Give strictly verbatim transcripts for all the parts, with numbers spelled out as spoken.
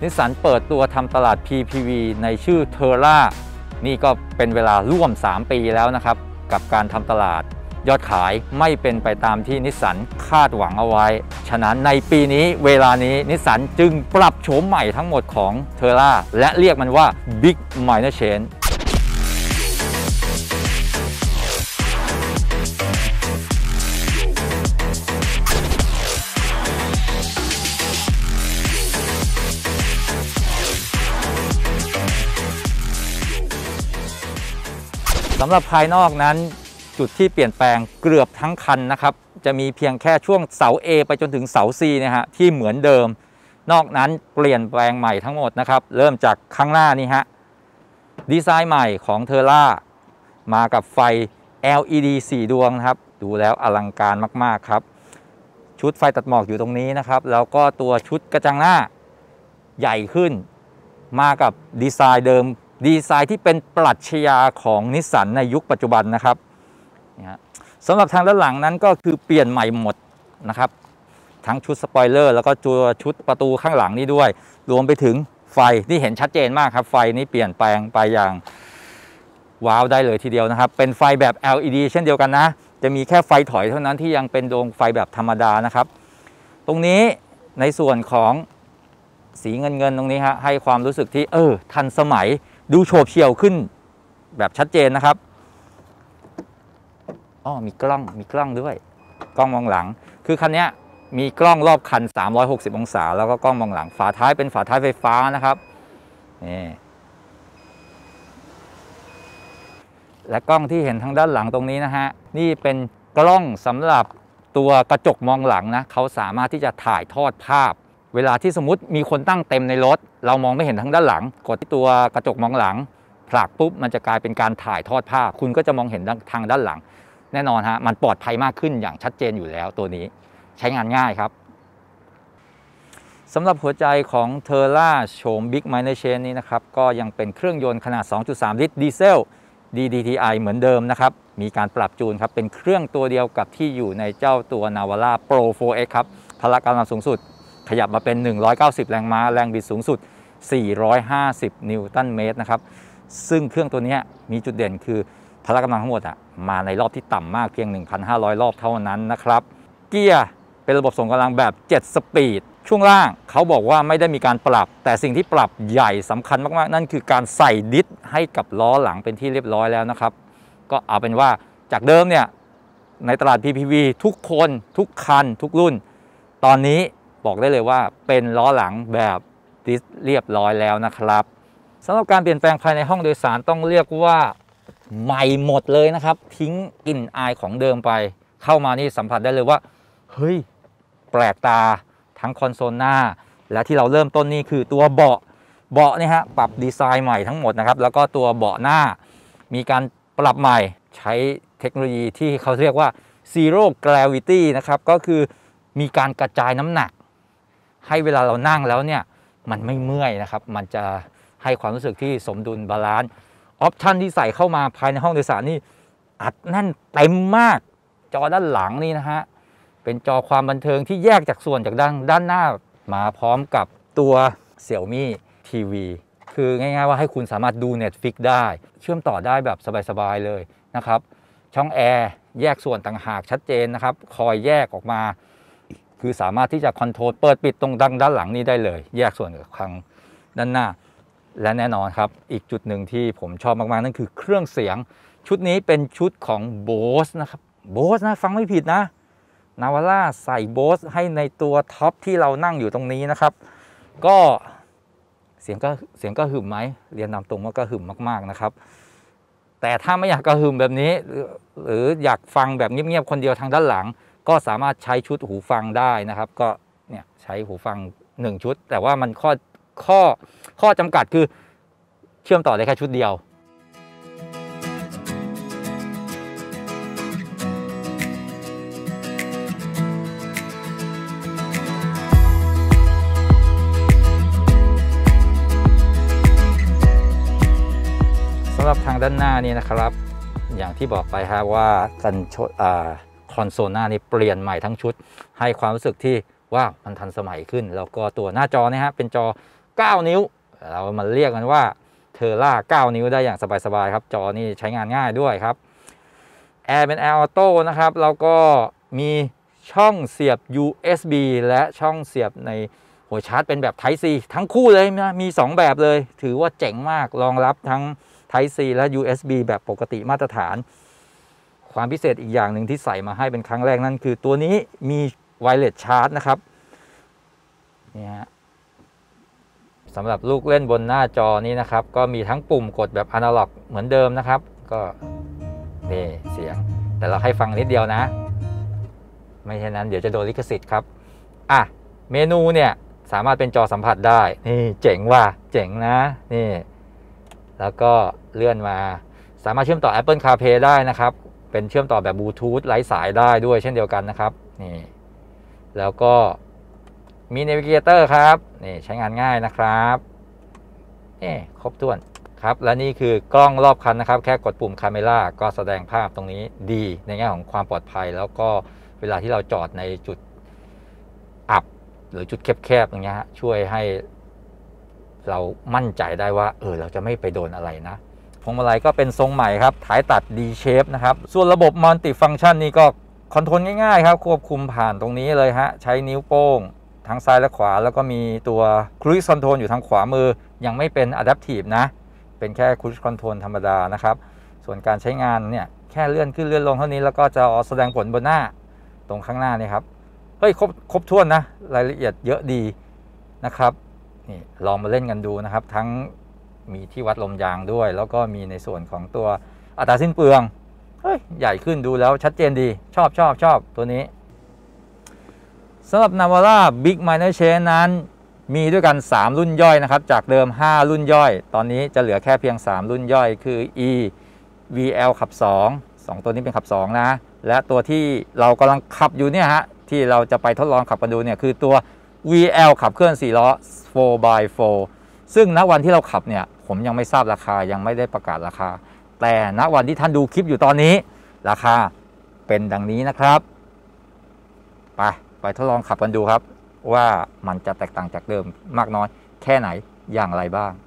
นิสสันเปิดตัวทำตลาด พี พี วี ในชื่อ Terra นี่ก็เป็นเวลาร่วมสามปีแล้วนะครับกับการทำตลาดยอดขายไม่เป็นไปตามที่นิสสันคาดหวังเอาไว้ฉะนั้นในปีนี้เวลานี้นิสสันจึงปรับโฉมใหม่ทั้งหมดของ Terra และเรียกมันว่า Big Minor Changeสำหรับภายนอกนั้นจุดที่เปลี่ยนแปลงเกือบทั้งคันนะครับจะมีเพียงแค่ช่วงเสา A ไปจนถึงเสา C นะฮะที่เหมือนเดิมนอกนั้นเปลี่ยนแปลงใหม่ทั้งหมดนะครับเริ่มจากข้างหน้านี่ฮะดีไซน์ใหม่ของ Terra มากับไฟ แอล อี ดี สี่ ดวงนะครับดูแล้วอลังการมากๆครับชุดไฟตัดหมอกอยู่ตรงนี้นะครับแล้วก็ตัวชุดกระจังหน้าใหญ่ขึ้นมากับดีไซน์เดิมดีไซน์ที่เป็นปรัชญาของนิสสันในยุคปัจจุบันนะครับสำหรับทางด้านหลังนั้นก็คือเปลี่ยนใหม่หมดนะครับทั้งชุดสปอยเลอร์แล้วก็ตัวชุดประตูข้างหลังนี้ด้วยรวมไปถึงไฟที่เห็นชัดเจนมากครับไฟนี้เปลี่ยนแปลงไปอย่างว้าวได้เลยทีเดียวนะครับเป็นไฟแบบ แอล อี ดี เช่นเดียวกันนะจะมีแค่ไฟถอยเท่านั้นที่ยังเป็นดวงไฟแบบธรรมดานะครับตรงนี้ในส่วนของสีเงินเงินตรงนี้ฮะให้ความรู้สึกที่เออทันสมัยดูโฉบเฉี่ยวขึ้นแบบชัดเจนนะครับอ๋อมีกล้องมีกล้องด้วยกล้องมองหลังคือคันนี้มีกล้องรอบคันสามร้อยหกสิบองศาแล้วก็กล้องมองหลังฝาท้ายเป็นฝาท้ายไฟฟ้านะครับนี่และกล้องที่เห็นทางด้านหลังตรงนี้นะฮะนี่เป็นกล้องสำหรับตัวกระจกมองหลังนะเขาสามารถที่จะถ่ายทอดภาพเวลาที่สมมติมีคนตั้งเต็มในรถเรามองไม่เห็นทางด้านหลังกดที่ตัวกระจกมองหลังผลักปุ๊บมันจะกลายเป็นการถ่ายทอดภาพคุณก็จะมองเห็นทางด้านหลังแน่นอนฮะมันปลอดภัยมากขึ้นอย่างชัดเจนอยู่แล้วตัวนี้ใช้งานง่ายครับสำหรับหัวใจของ Terra โฉม Big Minor Change นี้นะครับก็ยังเป็นเครื่องยนต์ขนาด สองจุดสาม ลิตรดีเซล ดี ดี ที ไอ เหมือนเดิมนะครับมีการปรับจูนครับเป็นเครื่องตัวเดียวกับที่อยู่ในเจ้าตัว Navara Pro โฟร์ เอ็กซ์ ครับพละกำลังสูงสุดขยับมาเป็นหนึ่งร้อยเก้าสิบแรงม้าแรงบิดสูงสุดสี่ร้อยห้าสิบนิวตันเมตรนะครับซึ่งเครื่องตัวนี้มีจุดเด่นคือพละกำลังทั้งหมดอ่ะมาในรอบที่ต่ำมากเพียง หนึ่งพันห้าร้อย รอบเท่านั้นนะครับเกียร์เป็นระบบส่งกำลังแบบเจ็ดสปีดช่วงล่างเขาบอกว่าไม่ได้มีการปรับแต่สิ่งที่ปรับใหญ่สำคัญมากๆนั่นคือการใส่ดิสให้กับล้อหลังเป็นที่เรียบร้อยแล้วนะครับก็เอาเป็นว่าจากเดิมเนี่ยในตลาด พี พี วี ทุกคนทุกคันทุกรุ่นตอนนี้บอกได้เลยว่าเป็นล้อหลังแบบดิสเรียบร้อยแล้วนะครับสำหรับการเปลี่ยนแปลงภายในห้องโดยสารต้องเรียกว่าใหม่หมดเลยนะครับทิ้งกลิ่นอายของเดิมไปเข้ามานี่สัมผัสได้เลยว่าเฮ้ยแปลกตาทั้งคอนโซลหน้าและที่เราเริ่มต้นนี่คือตัวเบาะเบาะนี่ฮะปรับดีไซน์ใหม่ทั้งหมดนะครับแล้วก็ตัวเบาะหน้ามีการปรับใหม่ใช้เทคโนโลยีที่เขาเรียกว่า Zero Gravity นะครับก็คือมีการกระจายน้ำหนักให้เวลาเรานั่งแล้วเนี่ยมันไม่เมื่อยนะครับมันจะให้ความรู้สึกที่สมดุลบาลานซ์ออปชันที่ใส่เข้ามาภายในห้องโดยสารนี่อัดแน่นเต็มมากจอด้านหลังนี่นะฮะเป็นจอความบันเทิงที่แยกจากส่วนจากด้านด้านหน้ามาพร้อมกับตัว Xiaomi ที วี คือง่ายๆว่าให้คุณสามารถดู Netflix ได้เชื่อมต่อได้แบบสบายๆเลยนะครับช่องแอร์แยกส่วนต่างหากชัดเจนนะครับคอยแยกออกมาคือสามารถที่จะคอนโทรลเปิดปิดตรงดังด้านหลังนี้ได้เลยแยกส่วนกับทางด้านหน้าและแน่นอนครับอีกจุดหนึ่งที่ผมชอบมากๆนั่นคือเครื่องเสียงชุดนี้เป็นชุดของ Bose นะครับ Bose นะฟังไม่ผิดนะ Navara ใส่ Bose ให้ในตัวท็อปที่เรานั่งอยู่ตรงนี้นะครับก็เสียงก็เสียงก็หึ่มไหมเรียนนำตรงว่าก็หึ่มมากๆนะครับแต่ถ้าไม่อยากกระหึ่มแบบนี้หรืออยากฟังแบบเงียบๆคนเดียวทางด้านหลังก็สามารถใช้ชุดหูฟังได้นะครับก็เนี่ยใช้หูฟังหนึ่งชุดแต่ว่ามันข้อข้อข้อจำกัดคือเชื่อมต่อได้แค่ชุดเดียวสำหรับทางด้านหน้านี่นะครับอย่างที่บอกไปฮะว่ากันชดอ่าคอนโซลหน้านี่เปลี่ยนใหม่ทั้งชุดให้ความรู้สึกที่ว่ามันทันสมัยขึ้นแล้วก็ตัวหน้าจอเนี่ยฮะเป็นจอเก้านิ้วเรามาเรียกกันว่าเทอร่าเก้านิ้วได้อย่างสบายๆครับจอนี่ใช้งานง่ายด้วยครับแอร์เป็นแอร์ออโต้นะครับแล้วก็มีช่องเสียบ ยู เอส บี และช่องเสียบในหัวชาร์จเป็นแบบ Type C ทั้งคู่เลยนะมีสองแบบเลยถือว่าเจ๋งมากรองรับทั้ง Type C และ ยู เอส บี แบบปกติมาตรฐานความพิเศษอีกอย่างหนึ่งที่ใส่มาให้เป็นครั้งแรกนั่นคือตัวนี้มีไวเลสชาร์จนะครับนี่ฮะสำหรับลูกเล่นบนหน้าจอนี้นะครับก็มีทั้งปุ่มกดแบบอนาล็อกเหมือนเดิมนะครับก็นี่เสียงแต่เราให้ฟังนิดเดียวนะไม่เช่นนั้นเดี๋ยวจะโดนลิขสิทธิ์ครับอ่ะเมนูเนี่ยสามารถเป็นจอสัมผัสได้นี่เจ๋งว่ะเจ๋งนะนี่แล้วก็เลื่อนมาสามารถเชื่อมต่อ Apple CarPlay ได้นะครับเป็นเชื่อมต่อแบบบลูทูธไร้สายได้ด้วยเช่นเดียวกันนะครับนี่แล้วก็มี Navigator ครับนี่ใช้งานง่ายนะครับนี่ครบถ้วนครับและนี่คือกล้องรอบคันนะครับแค่กดปุ่ม Camera ก็แสดงภาพตรงนี้ดีในแง่ของความปลอดภัยแล้วก็เวลาที่เราจอดในจุดอับหรือจุดแคบๆอย่างเงี้ยช่วยให้เรามั่นใจได้ว่าเออเราจะไม่ไปโดนอะไรนะพวงมาลัยก็เป็นทรงใหม่ครับท้ายตัด D shape นะครับส่วนระบบ Multi Function นี่ก็คอนโทรลง่ายๆครับควบคุมผ่านตรงนี้เลยฮะใช้นิ้วโป้งทั้งซ้ายและขวาแล้วก็มีตัว Cruise Control อยู่ทางขวามือยังไม่เป็น Adaptive นะเป็นแค่ Cruise Control ธรรมดานะครับส่วนการใช้งานเนี่ยแค่เลื่อนขึ้นเลื่อนลงเท่านี้แล้วก็จะแสดงผลบนหน้าตรงข้างหน้านี่ครับเฮ้ยครบครบถ้วนนะรายละเอียดเยอะดีนะครับนี่ลองมาเล่นกันดูนะครับทั้งมีที่วัดลมยางด้วยแล้วก็มีในส่วนของตัวอัตราสิ้นเปลืองเฮ้ยใหญ่ขึ้นดูแล้วชัดเจนดีชอบชอบชอบตัวนี้สำหรับ Navara Big Minor Change นั้นมีด้วยกันสามรุ่นย่อยนะครับจากเดิมห้ารุ่นย่อยตอนนี้จะเหลือแค่เพียงสามรุ่นย่อยคือ E วี แอล ขับสองสองตัวนี้เป็นขับสองนะและตัวที่เรากำลังขับอยู่เนี่ยฮะที่เราจะไปทดลองขับกันดูเนี่ยคือตัว วี แอล ขับเคลื่อนสี่ล้อ โฟร์ บาย โฟร์ ซึ่งณวันที่เราขับเนี่ยผมยังไม่ทราบราคายังไม่ได้ประกาศราคาแต่ณวันที่ท่านดูคลิปอยู่ตอนนี้ราคาเป็นดังนี้นะครับไปไปทดลองขับกันดูครับว่ามันจะแตกต่างจากเดิมมากน้อยแค่ไหนอย่างไรบ้าง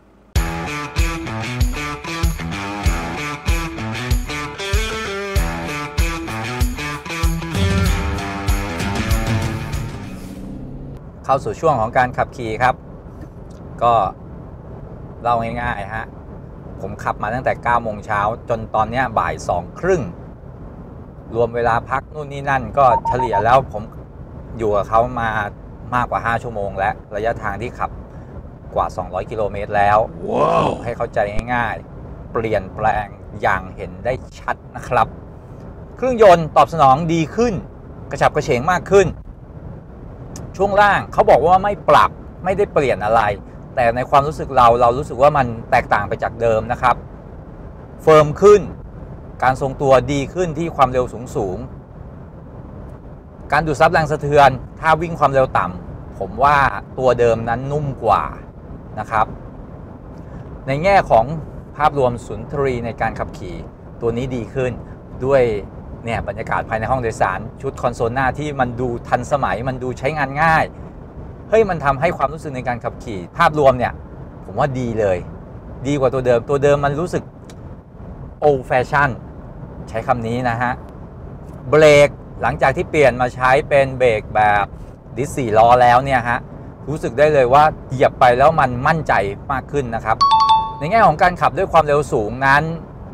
เข้าสู่ช่วงของการขับขี่ครับก็เล่าง่ายๆฮะผมขับมาตั้งแต่เก้าโมงเช้าจนตอนนี้บ่ายสองครึ่งรวมเวลาพักนู่นนี่นั่นก็เฉลี่ยแล้วผมอยู่กับเขามามากกว่าห้าชั่วโมงและระยะทางที่ขับกว่าสองร้อยกิโลเมตรแล้ว wow. ให้เข้าใจง่ายๆเปลี่ยนแปลงอย่างเห็นได้ชัดนะครับเครื่องยนต์ตอบสนองดีขึ้นกระฉับกระเฉงมากขึ้นช่วงล่างเขาบอกว่าไม่ปรับไม่ได้เปลี่ยนอะไรแต่ในความรู้สึกเราเรารู้สึกว่ามันแตกต่างไปจากเดิมนะครับเฟิร์มขึ้นการทรงตัวดีขึ้นที่ความเร็วสูงสูงการดูดซับแรงสะเทือนถ้าวิ่งความเร็วต่ำผมว่าตัวเดิมนั้นนุ่มกว่านะครับในแง่ของภาพรวมสุนทรีในการขับขี่ตัวนี้ดีขึ้นด้วยเนี่ยบรรยากาศภายในห้องโดยสารชุดคอนโซลหน้าที่มันดูทันสมัยมันดูใช้งานง่ายเฮ้ยมันทำให้ความรู้สึกในการขับขี่ภาพรวมเนี่ยผมว่าดีเลยดีกว่าตัวเดิมตัวเดิมมันรู้สึก old fashion ใช้คำนี้นะฮะเบรกหลังจากที่เปลี่ยนมาใช้เป็นเบรกแบบดิสสี่ล้อแล้วเนี่ยฮะรู้สึกได้เลยว่าเหยียบไปแล้วมันมั่นใจมากขึ้นนะครับในแง่ของการขับด้วยความเร็วสูงนั้น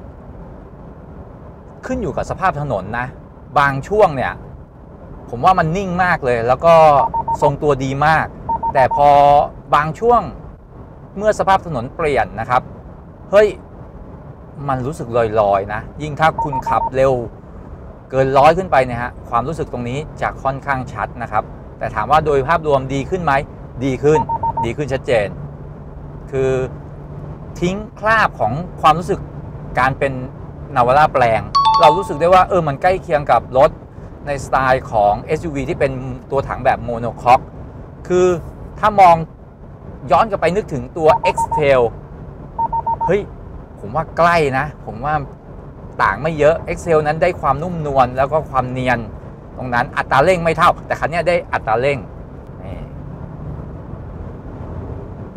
ขึ้นอยู่กับสภาพถนนนะบางช่วงเนี่ยผมว่ามันนิ่งมากเลยแล้วก็ทรงตัวดีมากแต่พอบางช่วงเมื่อสภาพถนนเปลี่ยนนะครับเฮ้ยมันรู้สึกลอยๆนะยิ่งถ้าคุณขับเร็วเกินร้อยขึ้นไปเนี่ยฮะความรู้สึกตรงนี้จะค่อนข้างชัดนะครับแต่ถามว่าโดยภาพรวมดีขึ้นไหมดีขึ้นดีขึ้นชัดเจนคือทิ้งคราบของความรู้สึกการเป็นนาวาร่าแปลงเรารู้สึกได้ว่าเออมันใกล้เคียงกับรถในสไตล์ของ เอส ยู วี ที่เป็นตัวถังแบบโมโนคอกคือถ้ามองย้อนกลับไปนึกถึงตัว X-Trail เฮ้ยผมว่าใกล้นะผมว่าต่างไม่เยอะ X-Trail นั้นได้ความนุ่มนวลแล้วก็ความเนียนตรงนั้นอัตราเร่งไม่เท่าแต่คันนี้ได้อัตราเร่ง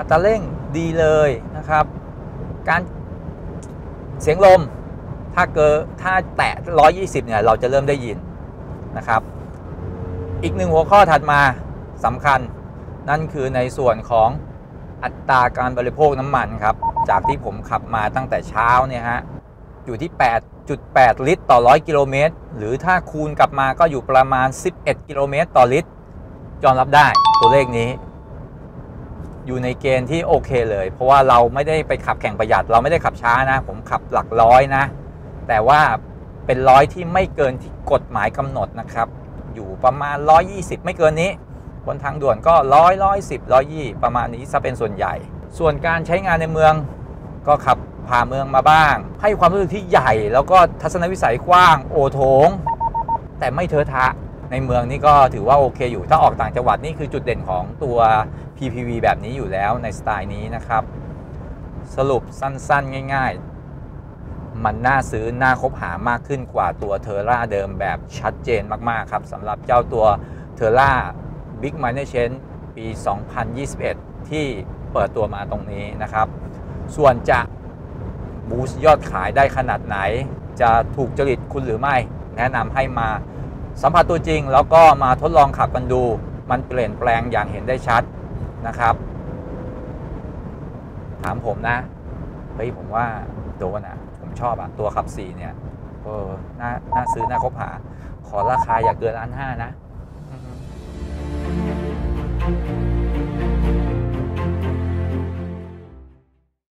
ตราเร่งดีเลยนะครับการเสียงลมถ้าเกิดถ้าแตะหนึ่งร้อยยี่สิบเนี่ยเราจะเริ่มได้ยินนะครับอีกหนึ่งหัวข้อถัดมาสำคัญนั่นคือในส่วนของอัตราการบริโภคน้ำมันครับจากที่ผมขับมาตั้งแต่เช้าเนี่ยฮะอยู่ที่ แปดจุดแปด ลิตรต่อร้อยกิโลเมตรหรือถ้าคูณกลับมาก็อยู่ประมาณสิบเอ็ดกิโลเมตรต่อลิตรยอมรับได้ตัวเลขนี้อยู่ในเกณฑ์ที่โอเคเลยเพราะว่าเราไม่ได้ไปขับแข่งประหยัดเราไม่ได้ขับช้านะผมขับหลักร้อยนะแต่ว่าเป็นร้อยที่ไม่เกินที่กฎหมายกำหนดนะครับอยู่ประมาณหนึ่งร้อยยี่สิบไม่เกินนี้บนทางด่วนก็ร้อยร้อยสิบร้อยยี่ประมาณนี้ซะเป็นส่วนใหญ่ส่วนการใช้งานในเมืองก็ขับผ่าเมืองมาบ้างให้ความรู้สึกที่ใหญ่แล้วก็ทัศนวิสัยกว้างโอโถงแต่ไม่เทอะทะในเมืองนี่ก็ถือว่าโอเคอยู่ถ้าออกต่างจังหวัดนี่คือจุดเด่นของตัว พี พี วี แบบนี้อยู่แล้วในสไตล์นี้นะครับสรุปสั้นๆง่ายๆมันน่าซื้อน่าคบหามากขึ้นกว่าตัวเทอร่าเดิมแบบชัดเจนมากๆครับสำหรับเจ้าตัวเทอร่า Big Minor Change ปี สองพันยี่สิบเอ็ด ที่เปิดตัวมาตรงนี้นะครับส่วนจะบูสต์ยอดขายได้ขนาดไหนจะถูกจริตคุณหรือไม่แนะนำให้มาสัมผัสตัวจริงแล้วก็มาทดลองขับกันดูมันเปลี่ยนแปลงอย่างเห็นได้ชัดนะครับถามผมนะเฮ้ยผมว่าโดนอ่ะผมชอบอ่ะตัวขับสี่เนี่ยเออน่าน่าซื้อน่าคบหาขอราคาอย่าเกินล้านห้านะ